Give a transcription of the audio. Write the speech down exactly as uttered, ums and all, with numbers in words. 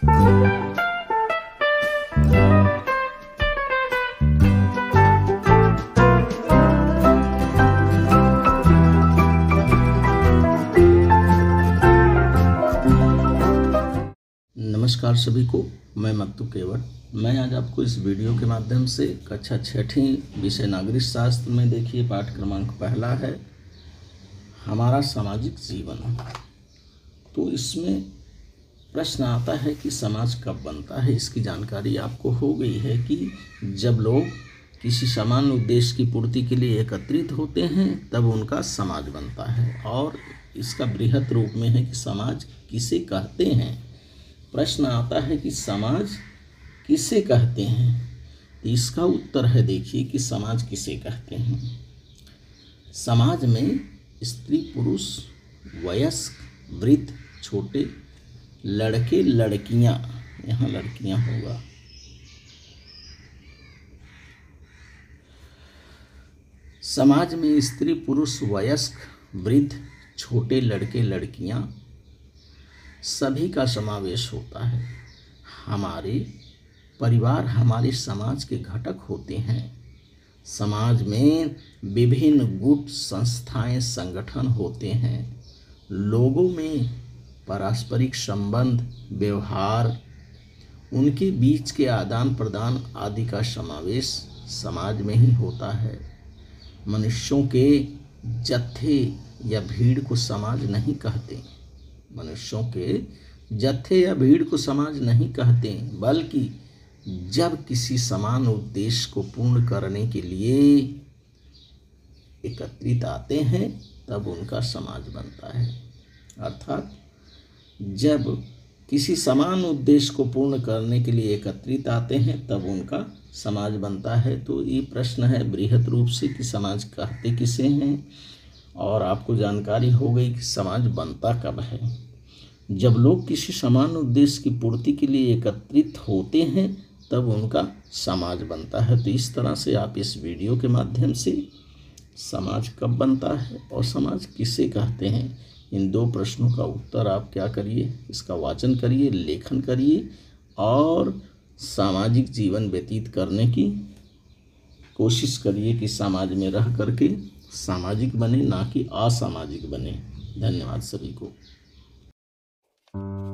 नमस्कार सभी को, मैं मक्तू केवट। मैं आज आपको इस वीडियो के माध्यम से कक्षा छठी विषय नागरिक शास्त्र में देखिए पाठ क्रमांक पहला है हमारा सामाजिक जीवन। तो इसमें प्रश्न आता है कि समाज कब बनता है। इसकी जानकारी आपको हो गई है कि जब लोग किसी समान उद्देश्य की पूर्ति के लिए एकत्रित होते हैं तब उनका समाज बनता है। और इसका बृहत रूप में है कि समाज किसे कहते हैं। प्रश्न आता है कि समाज किसे कहते हैं, तो इसका उत्तर है देखिए कि समाज किसे कहते हैं। समाज में स्त्री पुरुष, वयस्क, वृद्ध, छोटे, लड़के लड़कियां, यहाँ लड़कियां होगा, समाज में स्त्री पुरुष, वयस्क, वृद्ध, छोटे, लड़के लड़कियां सभी का समावेश होता है। हमारे परिवार हमारे समाज के घटक होते हैं। समाज में विभिन्न गुट, संस्थाएं, संगठन होते हैं। लोगों में पारस्परिक संबंध, व्यवहार, उनके बीच के आदान प्रदान आदि का समावेश समाज में ही होता है। मनुष्यों के जत्थे या भीड़ को समाज नहीं कहते। मनुष्यों के जत्थे या भीड़ को समाज नहीं कहते, बल्कि जब किसी समान उद्देश्य को पूर्ण करने के लिए एकत्रित आते हैं तब उनका समाज बनता है। अर्थात जब किसी समान उद्देश्य को पूर्ण करने के लिए एकत्रित आते हैं तब उनका समाज बनता है। तो ये प्रश्न है बृहत रूप से कि समाज कहते किसे हैं, और आपको जानकारी हो गई कि समाज बनता कब है। जब लोग किसी समान उद्देश्य की पूर्ति के लिए एकत्रित होते हैं तब उनका समाज बनता है। तो इस तरह से आप इस वीडियो के माध्यम से समाज कब बनता है और समाज किसे कहते हैं, इन दो प्रश्नों का उत्तर आप क्या करिए, इसका वाचन करिए, लेखन करिए और सामाजिक जीवन व्यतीत करने की कोशिश करिए कि समाज में रह करके सामाजिक बने, ना कि असामाजिक बने। धन्यवाद सभी को।